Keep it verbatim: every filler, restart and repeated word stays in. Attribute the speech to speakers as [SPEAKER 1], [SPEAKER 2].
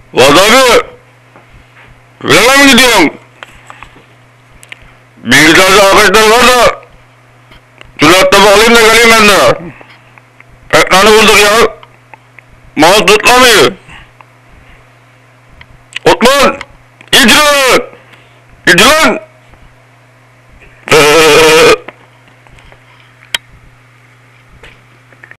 [SPEAKER 1] Vaz abi, filana mı gidiyorsun? Bilgisayarda arkadaşlar var da şu laptopu alayım da geleyim ben de. Ekranı bulduk ya. Mouse tutlamıyor. Osman! İdri! İdri lan!